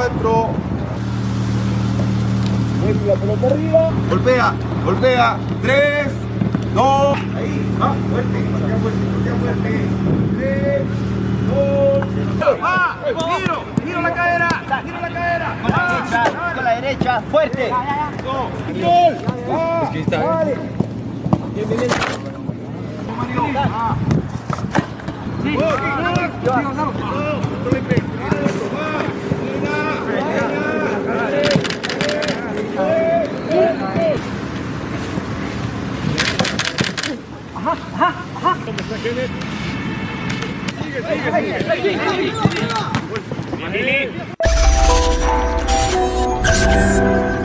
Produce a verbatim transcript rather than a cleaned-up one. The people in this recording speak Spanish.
adentro. Mueve la pelota arriba. Golpea, golpea. Tres, dos. Ahí, va, fuerte, patea fuerte, patea fuerte. Tres, dos. Va, giro, giro la cadera, giro la cadera. Con la derecha, con la derecha, fuerte. Gol, va, dale. Bien, bien, bien. Va. Sí, gol, gol. Ajá, ajá, ajá. Sigue, sigue, sigue. Sigue.